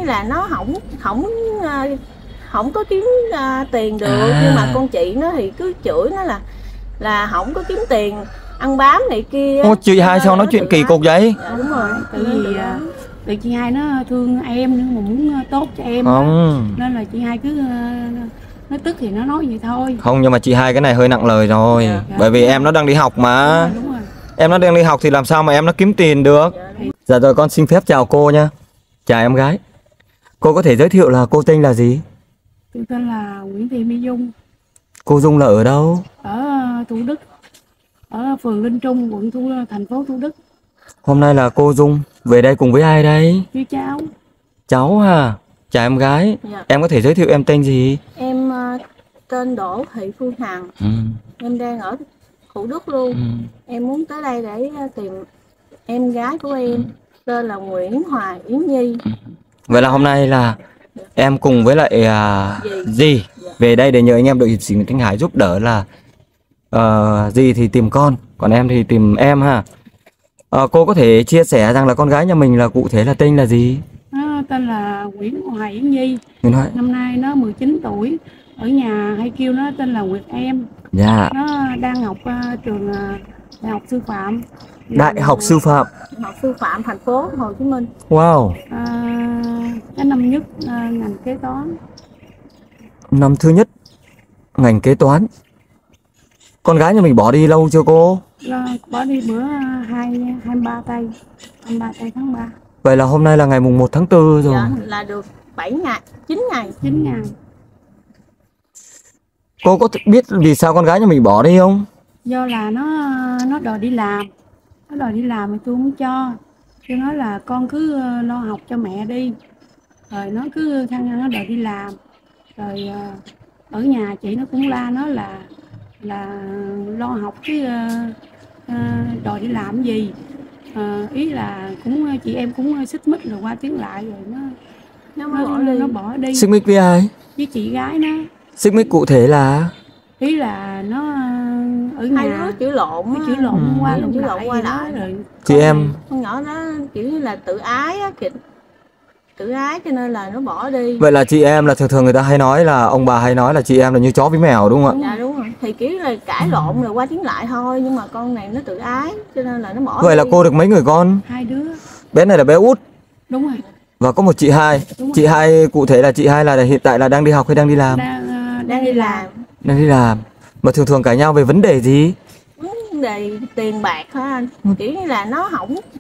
là nó không không có kiếm tiền được, nhưng mà con chị nó thì cứ chửi nó là không có kiếm tiền ăn bám này kia. Ô, chị hai sao nói chuyện kỳ cục vậy? Dạ, đúng rồi. Tại chị hai nó thương em nhưng mà muốn tốt cho em không. nên là chị hai cứ nó tức thì nó nói vậy thôi. Không, nhưng mà chị hai cái này hơi nặng lời rồi. Bởi vì em nó đang đi học mà. Đúng rồi. Em nó đang đi học thì làm sao mà em nó kiếm tiền được. Dạ rồi, con xin phép chào cô nha. Chào em gái. Cô có thể giới thiệu là cô tên là gì? Tôi tên là Nguyễn Thị Mỹ Dung. Cô Dung là ở đâu? Ở Thủ Đức, ở phường Linh Trung, thành phố Thủ Đức. Hôm nay là cô Dung về đây cùng với ai đây? Với cháu. Cháu à? Chào em gái. Dạ. Em có thể giới thiệu em tên gì? Em tên Đỗ Thị Phương Hằng. Em đang ở Thủ Đức luôn. Em muốn tới đây để tìm em gái của em, tên là Nguyễn Hoài Yến Nhi. Vậy là hôm nay là em cùng với lại dì về đây để nhờ anh em đội hiệp sĩ Nguyễn Thanh Hải giúp đỡ là dì thì tìm con, còn em thì tìm em ha. Cô có thể chia sẻ rằng là con gái nhà mình là cụ thể là tên là gì? Tên là Nguyễn Hoài Yến Nhi. Nói. Năm nay nó 19 tuổi. Ở nhà hay kêu nó tên là Nguyệt Em. Dạ. Nó đang học trường Đại học Sư phạm. Đại học Sư phạm. Học sư phạm thành phố Hồ Chí Minh. Wow. Cái năm nhất ngành kế toán. Năm thứ nhất ngành kế toán. Con gái nhà mình bỏ đi lâu chưa cô? Bỏ đi bữa 23 tây tháng 3. Vậy là hôm nay là ngày mùng 1 tháng 4 rồi. Dạ, là được 7 ngày, 9 ngày. Cô có biết vì sao con gái nhà mình bỏ đi không? Do là nó đòi đi làm. Nó đòi đi làm thì tôi không cho. Tôi nói là con cứ lo học cho mẹ đi. Rồi nó cứ khăng nó đòi đi làm. Rồi ở nhà chị nó cũng la nó là lo học chứ đòi đi làm gì. Ý là cũng chị em cũng xích mích rồi qua tiếng lại rồi nó bỏ đi. Xích mích với ai? Với chị gái nó. Xích mích cụ thể là? Ý là nó ở nhà hai đứa chửi lộn qua lại rồi. Chị em con nhỏ đó kiểu như là tự ái á, tự ái cho nên là nó bỏ đi. Vậy là chị em là thường người ta hay nói là ông bà hay nói là chị em là như chó với mèo đúng không ạ? Dạ đúng rồi. Thì kiểu là cãi lộn rồi qua tiếng lại thôi, nhưng mà con này nó tự ái cho nên là nó bỏ Vậy đi. là cô được mấy người con? 2 đứa. Bé này là bé út. Đúng rồi. Và có một chị hai. Chị hai cụ thể là chị hai là hiện tại là đang đi học hay đang đi làm? Đang đi làm. Đang đi làm. Mà thường cãi nhau về vấn đề gì? Vấn đề tiền bạc hả anh? Kiểu như là nó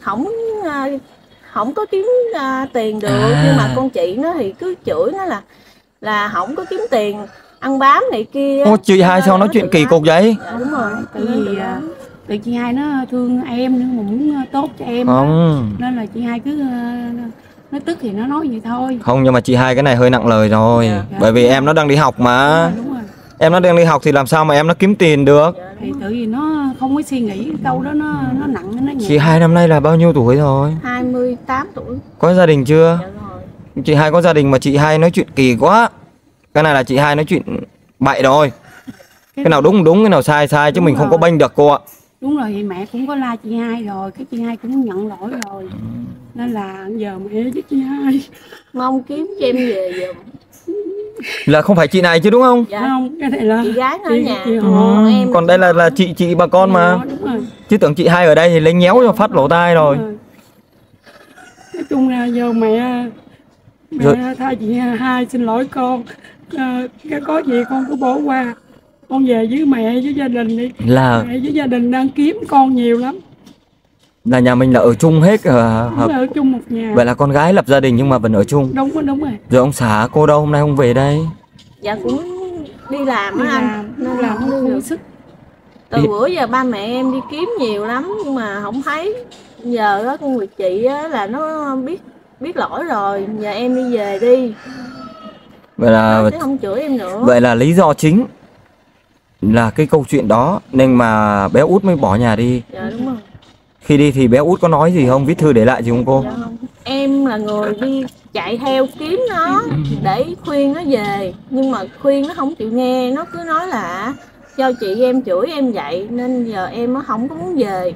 không có kiếm tiền được, nhưng mà con chị nó thì cứ chửi nó là không có kiếm tiền ăn bám này kia. Ô, chị hai sao nói chuyện kỳ cục vậy? Dạ, đúng rồi. Tại chị hai nó thương em nhưng mà muốn tốt cho em. Không. Nên là chị hai cứ nó tức thì nó nói vậy thôi. Không, nhưng mà chị hai cái này hơi nặng lời rồi. Bởi vì em nó đang đi học mà. Đúng rồi. Em nó đang đi học thì làm sao mà em nó kiếm tiền được. Thì tự vì nó không có suy nghĩ cái câu đó nó nặng nó nhẹ. Chị hai năm nay là bao nhiêu tuổi rồi? 28 tuổi. Có gia đình chưa? Dạ rồi. Chị hai có gia đình mà chị hai nói chuyện kỳ quá. Cái này là chị hai nói chuyện bậy rồi. Cái nào đúng đúng, cái nào sai sai chứ mình không có bênh được cô ạ. Đúng rồi, thì mẹ cũng có la chị hai rồi, cái chị hai cũng nhận lỗi rồi. Nên là giờ mẹ với chị hai Mong kiếm cho em về giùm. Là không phải chị này chứ đúng không? Dạ. Không, cái này là chị gái nó ở nhà. Còn em Còn đây là chị bà con mà. đúng rồi. Chứ tưởng chị hai ở đây thì lấy nhéo cho phát lỗ tai rồi. Nói chung là giờ mẹ thay chị hai xin lỗi con. Cái có gì con cứ bỏ qua. Con về với mẹ với gia đình đi. Là mẹ với gia đình đang kiếm con nhiều lắm. Là nhà mình là ở chung hết Ở chung một nhà. Vậy là con gái lập gia đình nhưng mà vẫn ở chung. Đúng rồi. Rồi ông xã cô đâu, hôm nay không về đây? dạ cũng đi làm á anh, nên là không không đi có được. sức. Từ bữa giờ ba mẹ em đi kiếm nhiều lắm nhưng mà không thấy. Giờ đó con Nguyệt chị á, là nó biết lỗi rồi, giờ em đi về đi. Vậy là Chứ không chửi em nữa. Vậy là lý do chính là cái câu chuyện đó nên mà bé út mới bỏ nhà đi. Dạ đúng rồi. Khi đi thì bé út có nói gì không? Viết thư để lại gì không cô? Dạ không. Em là người đi chạy theo kiếm nó để khuyên nó về, nhưng mà khuyên nó không chịu nghe, nó cứ nói là do chị em chửi em vậy nên giờ em nó không có muốn về.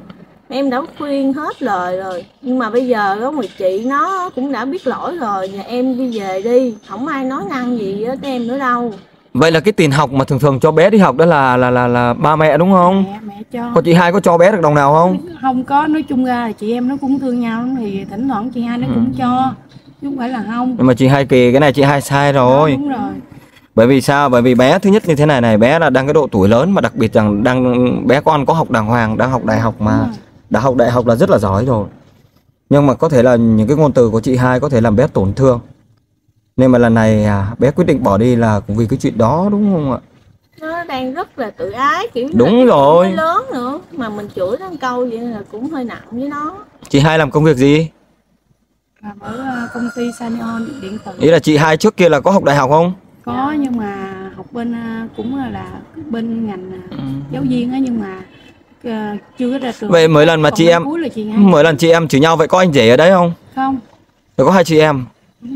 Em đã khuyên hết lời rồi, nhưng mà bây giờ đó người chị nó cũng đã biết lỗi rồi, nhà em đi về đi, không ai nói năng gì với em nữa đâu. Vậy là cái tiền học mà thường thường cho bé đi học đó là ba mẹ đúng không? Mẹ cho. Còn chị hai có cho bé được đồng nào không? Không có, nói chung ra là chị em nó cũng thương nhau lắm, thì thỉnh thoảng chị hai nó cũng cho, chứ không phải là không. Nhưng mà chị hai kỳ cái này chị hai sai rồi. Đúng rồi. Bởi vì sao? Bởi vì bé thứ nhất như thế này, bé là đang cái độ tuổi lớn, mà đặc biệt rằng bé con có học đàng hoàng, đang học đại học mà. Đã học đại học là rất là giỏi rồi. Nhưng mà có thể là những cái ngôn từ của chị hai có thể làm bé tổn thương. Nên mà lần này bé quyết định bỏ đi là cũng vì cái chuyện đó đúng không ạ? Nó đang rất là tự ái, kiểu đúng là rồi. lớn nữa, mà mình chửi nó câu vậy là cũng hơi nặng với nó. Chị hai làm công việc gì? Làm ở công ty Sanion điện tử. Ý là chị hai trước kia là có học đại học không? Có, nhưng mà học bên cũng là bên ngành giáo viên á, nhưng mà chưa có ra trường. Vậy mỗi lần mà chị em mỗi lần chị em chửi nhau vậy có anh rể ở đấy không? Không. Rồi có hai chị em.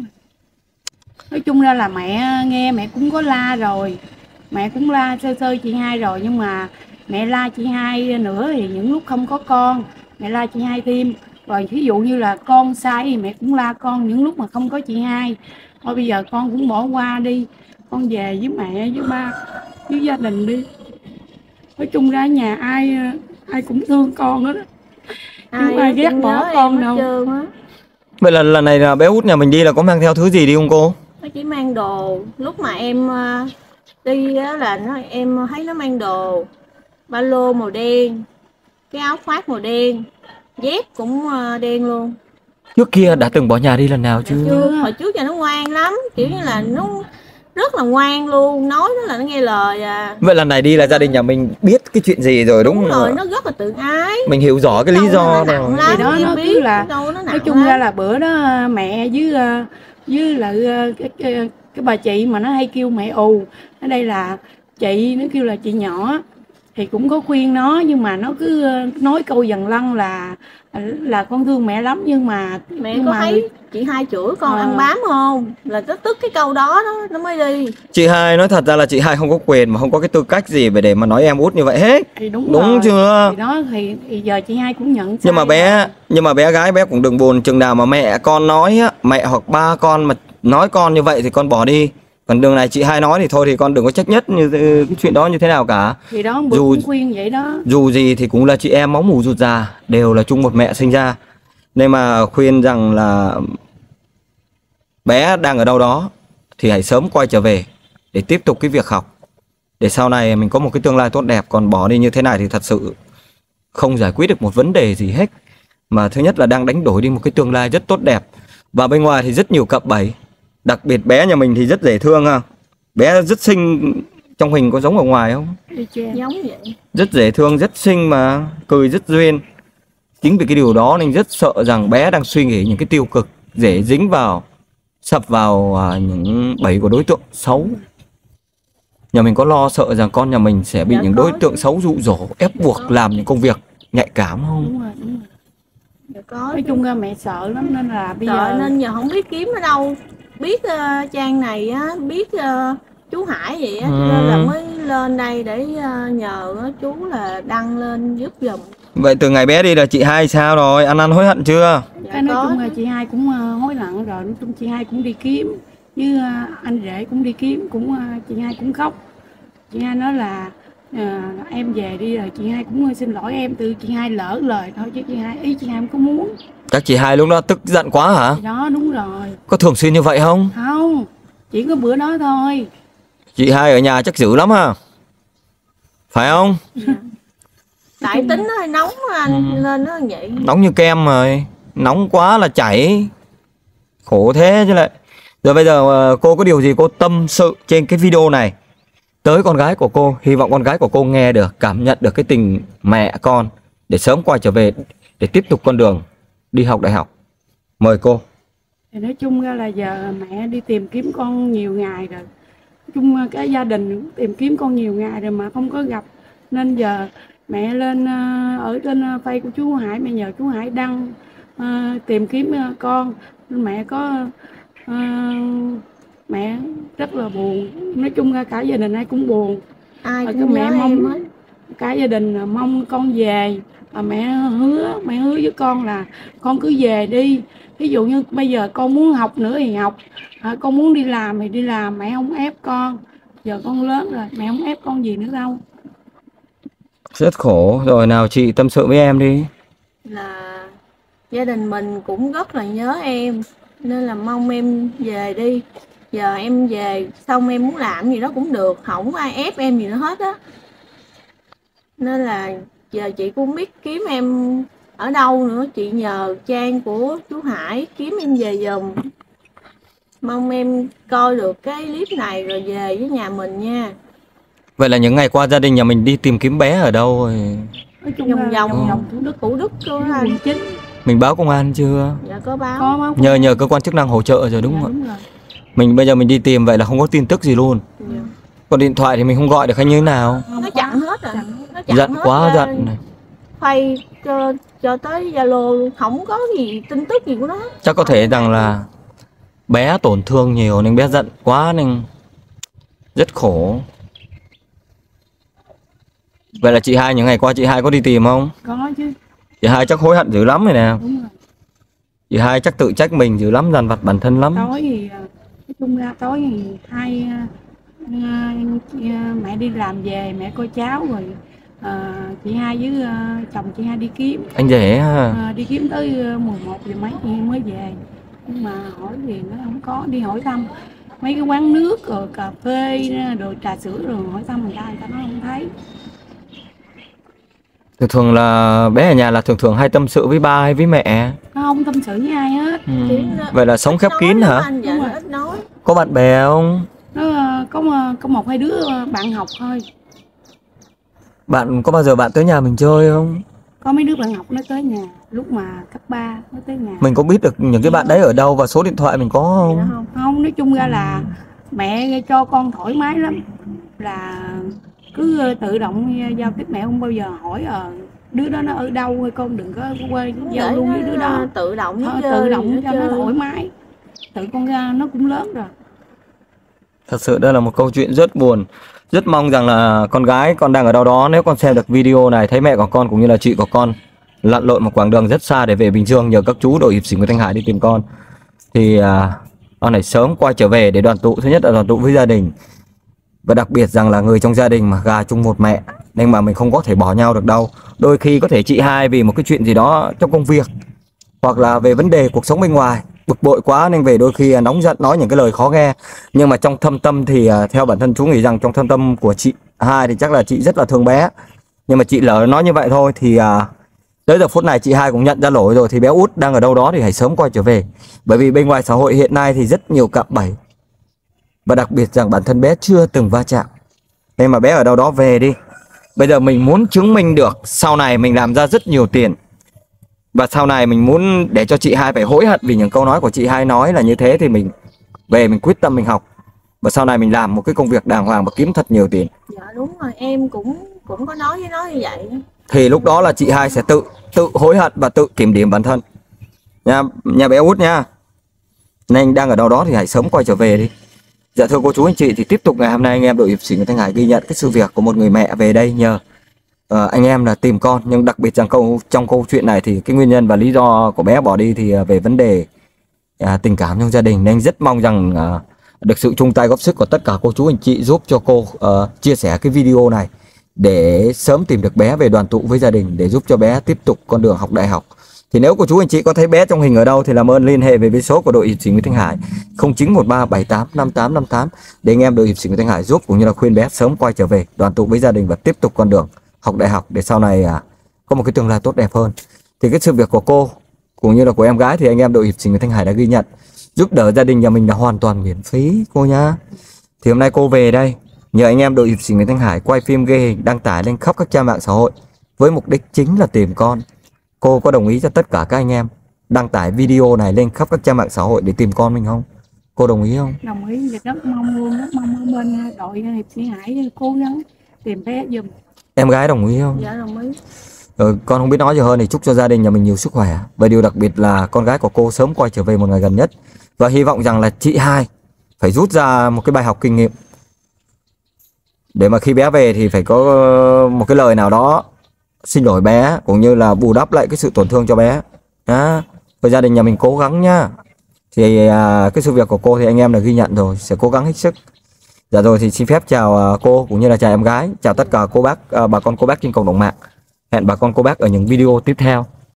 Nói chung ra là mẹ nghe mẹ cũng có la rồi, mẹ cũng la sơ sơ chị hai rồi, nhưng mà mẹ la chị hai nữa thì những lúc không có con mẹ la chị hai thêm, rồi ví dụ như là con sai thì mẹ cũng la con những lúc mà không có chị hai. Thôi bây giờ con cũng bỏ qua đi, con về với mẹ với ba với gia đình đi. Nói chung ra nhà ai cũng thương con hết, không ai ghét bỏ con đâu. Vậy là lần này là bé út nhà mình đi là có mang theo thứ gì đi không cô? Nó chỉ mang đồ, lúc mà em đi á là em thấy nó mang đồ, ba lô màu đen, cái áo khoác màu đen, dép cũng đen luôn. Trước kia đã từng bỏ nhà đi lần nào chưa? Chưa, hồi trước giờ nó ngoan lắm, kiểu như là nó rất là ngoan luôn, nói nó là nó nghe lời à. Vậy lần này đi là gia đình nhà mình biết cái chuyện gì rồi đúng không? Đúng rồi, nó rất là tự ái. Mình hiểu rõ cái lý do rồi. Thì đó nó cứ là nói chung ra là bữa đó mẹ với lại cái bà chị mà nó hay kêu mẹ ù, ở đây là chị, nó kêu là chị nhỏ, thì cũng có khuyên nó, nhưng mà nó cứ nói câu dần lăng là con thương mẹ lắm, nhưng mà mẹ có thấy chị hai chửi con ăn bám không, là nó tức cái câu đó nó mới đi. Chị hai nói thật ra là chị hai không có quyền mà không có cái tư cách gì để mà nói em út như vậy hết. Thì đúng rồi. Chưa? Thì đó thì giờ chị hai cũng nhận sai. Nhưng mà bé gái bé cũng đừng buồn, chừng nào mà mẹ con nói á, mẹ hoặc ba con mà nói con như vậy thì con bỏ đi. Còn đường này chị hai nói thì thôi thì con đừng có trách nhất như cái chuyện đó như thế nào cả. Thì đó cũng khuyên vậy đó. Dù gì thì cũng là chị em máu mủ ruột già, đều là chung một mẹ sinh ra. Nên mà khuyên rằng là bé đang ở đâu đó thì hãy sớm quay trở về để tiếp tục cái việc học, để sau này mình có một cái tương lai tốt đẹp. Còn bỏ đi như thế này thì thật sự không giải quyết được một vấn đề gì hết, mà thứ nhất là đang đánh đổi đi một cái tương lai rất tốt đẹp. Và bên ngoài thì rất nhiều cạm bẫy. Đặc biệt bé nhà mình thì rất dễ thương ha. Bé rất xinh, trong hình có giống ở ngoài không? Giống vậy. Rất dễ thương, rất xinh mà cười rất duyên. Chính vì cái điều đó nên rất sợ rằng bé đang suy nghĩ những cái tiêu cực, dễ dính vào, sập vào những bẫy của đối tượng xấu. Nhà mình có lo sợ rằng con nhà mình sẽ bị những đối tượng xấu dụ dỗ, ép buộc làm những công việc nhạy cảm không? Đúng rồi. Nói chung ra mẹ sợ lắm, nên là bây giờ nên giờ không biết kiếm ở đâu. Biết trang này á, biết chú Hải vậy á, nên là mới lên đây để nhờ chú là đăng lên giúp giùm. Vậy từ ngày bé đi là chị hai sao rồi? Ăn năn hối hận chưa? Cái nói chung là chị hai cũng hối hận rồi. Nói chung chị hai cũng đi kiếm, với anh rể cũng đi kiếm, chị hai cũng khóc. Chị hai nói là em về đi, rồi chị hai cũng xin lỗi em, từ chị hai lỡ lời thôi, chứ ý chị hai không có muốn. Các chị hai lúc đó tức giận quá hả? Thì đó, đúng rồi. Có thường xuyên như vậy không? Không, chỉ có bữa đó thôi. Chị hai ở nhà chắc dữ lắm ha, phải không? Tại tính nó hơi nóng anh, nên nó vậy. Nóng như kem rồi, nóng quá là chảy, khổ thế chứ lại. Rồi bây giờ cô có điều gì cô tâm sự trên cái video này tới con gái của cô? Hy vọng con gái của cô nghe được, cảm nhận được cái tình mẹ con để sớm quay trở về để tiếp tục con đường đi học đại học. Mời cô. Thì nói chung ra là giờ mẹ đi tìm kiếm con nhiều ngày rồi. Nói chung cái gia đình tìm kiếm con nhiều ngày rồi mà không có gặp. Nên giờ mẹ lên ở trên Facebook của chú Hải, mẹ nhờ chú Hải đăng tìm kiếm con. Nên mẹ có mẹ rất là buồn. Nói chung ra cả gia đình ai cũng buồn. Ai rồi cũng mẹ mong hết. cả gia đình mong con về mẹ hứa với con là con cứ về đi. Ví dụ như bây giờ con muốn học nữa thì học, con muốn đi làm thì đi làm, mẹ không ép con. Giờ con lớn rồi, mẹ không ép con gì nữa đâu. Rất khổ. Rồi nào chị tâm sự với em đi. Là gia đình mình cũng rất là nhớ em, nên là mong em về đi. Giờ em về xong em muốn làm gì đó cũng được, không ai ép em gì nữa hết á. Nên là giờ chị cũng biết kiếm em ở đâu nữa, chị nhờ trang của chú Hải kiếm em về giùm. Mong em coi được cái clip này rồi về với nhà mình nha. Vậy là những ngày qua gia đình nhà mình đi tìm kiếm bé ở đâu rồi? Vòng Thủ Đức cơ anh. Mình báo công an chưa? Dạ có báo. Nhờ cơ quan chức năng hỗ trợ rồi đúng không? Đúng rồi. Mình bây giờ mình đi tìm vậy là không có tin tức gì luôn. Dạ. Còn điện thoại thì mình không gọi được hay như thế nào? Nó chặn hết rồi. Giận quá giận này. Phay cho tới Zalo luôn, không có gì tin tức gì của nó. Chắc có thể rằng là bé tổn thương nhiều nên bé giận quá nên rất khổ. Vậy là chị Hai những ngày qua chị Hai có đi tìm không? Có chứ. Chị Hai chắc hối hận dữ lắm rồi nè. Đúng rồi. Chị Hai chắc tự trách mình dữ lắm, dằn vặt bản thân lắm. Tối thì nói chung ra tối thì hai mẹ đi làm về, mẹ coi cháu rồi chị Hai với chồng chị Hai đi kiếm. Anh rể ha. Đi kiếm tới 11 giờ mấy chị mới về. Nhưng mà hỏi gì nó không có, đi hỏi thăm mấy cái quán nước rồi cà phê rồi trà sữa rồi hỏi thăm người ta nói không thấy. Thường là bé ở nhà là thường hay tâm sự với ba hay với mẹ? Nó không tâm sự với ai hết. Vậy là sống khép kín hả? Anh, dạ, ít nói. Có bạn bè không? Nó có một hai đứa bạn học thôi. Bạn có bao giờ bạn tới nhà mình chơi không? Có mấy đứa bạn học nó tới nhà lúc mà cấp 3 nó tới nhà. Mình có biết được những cái bạn đấy ở đâu và số điện thoại mình có không? Không, nói chung ra là mẹ cho con thoải mái lắm, là cứ tự động giao tiếp, mẹ không bao giờ hỏi đứa đó nó ở đâu, con đừng có quên giao luôn với đứa đó. Tự động cho nó thoải mái. Tự con ra nó cũng lớn rồi. Thật sự đây là một câu chuyện rất buồn. Rất mong rằng là con gái con đang ở đâu đó, nếu con xem được video này thấy mẹ của con cũng như là chị của con lặn lội một quãng đường rất xa để về Bình Dương nhờ các chú đội hiệp sĩ Nguyễn Thanh Hải đi tìm con, thì con này sớm quay trở về để đoàn tụ. Thứ nhất là đoàn tụ với gia đình, và đặc biệt rằng là người trong gia đình mà gà chung một mẹ nên mà mình không có thể bỏ nhau được đâu. Đôi khi có thể chị Hai vì một cái chuyện gì đó trong công việc hoặc là về vấn đề cuộc sống bên ngoài bực bội quá nên về đôi khi nóng giận nói những cái lời khó nghe, nhưng mà trong thâm tâm thì theo bản thân chú nghĩ rằng trong thâm tâm của chị Hai thì chắc là chị rất là thương bé, nhưng mà chị lỡ nói như vậy thôi. Thì tới giờ phút này chị Hai cũng nhận ra lỗi rồi, thì bé út đang ở đâu đó thì hãy sớm quay trở về, bởi vì bên ngoài xã hội hiện nay thì rất nhiều cạm bẫy, và đặc biệt rằng bản thân bé chưa từng va chạm, nên mà bé ở đâu đó về đi. Bây giờ mình muốn chứng minh được sau này mình làm ra rất nhiều tiền, và sau này mình muốn để cho chị Hai phải hối hận vì những câu nói của chị Hai nói là như thế, thì mình về mình quyết tâm mình học, và sau này mình làm một cái công việc đàng hoàng và kiếm thật nhiều tiền. Dạ đúng rồi, em cũng có nói với nó như vậy. Thì lúc đó là chị Hai sẽ tự hối hận và tự kiểm điểm bản thân nha bé út nha. Nên đang ở đâu đó thì hãy sớm quay trở về đi. Dạ thưa cô chú anh chị, thì tiếp tục ngày hôm nay anh em đội hiệp sĩ Nguyễn Thanh Hải ghi nhận cái sự việc của một người mẹ về đây nhờ anh em là tìm con, nhưng đặc biệt rằng trong câu chuyện này thì cái nguyên nhân và lý do của bé bỏ đi thì về vấn đề tình cảm trong gia đình, nên rất mong rằng được sự chung tay góp sức của tất cả cô chú anh chị giúp cho cô chia sẻ cái video này để sớm tìm được bé về đoàn tụ với gia đình, để giúp cho bé tiếp tục con đường học đại học. Thì nếu cô chú anh chị có thấy bé trong hình ở đâu thì làm ơn liên hệ với số của đội hiệp sĩ Nguyễn Thanh Hải 0913785858 để anh em đội hiệp sĩ Nguyễn Thanh Hải giúp cũng như là khuyên bé sớm quay trở về đoàn tụ với gia đình và tiếp tục con đường học đại học để sau này có một cái tương lai tốt đẹp hơn. Thì cái sự việc của cô cũng như là của em gái thì anh em đội hiệp sĩ Nguyễn Thanh Hải đã ghi nhận, giúp đỡ gia đình nhà mình là hoàn toàn miễn phí cô nhá. Thì hôm nay cô về đây nhờ anh em đội hiệp sĩ Nguyễn Thanh Hải quay phim ghi hình đăng tải lên khắp các trang mạng xã hội với mục đích chính là tìm con. Cô có đồng ý cho tất cả các anh em đăng tải video này lên khắp các trang mạng xã hội để tìm con mình không? Cô đồng ý không? Đồng ý, rất mong luôn, rất mong bên đội hiệp sĩ Hải cố gắng tìm bé giùm. Em gái đồng ý không? Dạ đồng ý. Con không biết nói gì hơn thì chúc cho gia đình nhà mình nhiều sức khỏe, và điều đặc biệt là con gái của cô sớm quay trở về một ngày gần nhất, và hy vọng rằng là chị Hai phải rút ra một cái bài học kinh nghiệm để mà khi bé về thì phải có một cái lời nào đó xin lỗi bé cũng như là bù đắp lại cái sự tổn thương cho bé. Đó. Và gia đình nhà mình cố gắng nhá. Thì cái sự việc của cô thì anh em đã ghi nhận rồi, sẽ cố gắng hết sức. Dạ rồi thì xin phép chào cô cũng như là chào em gái, chào tất cả cô bác, bà con cô bác trên cộng đồng mạng. Hẹn bà con cô bác ở những video tiếp theo.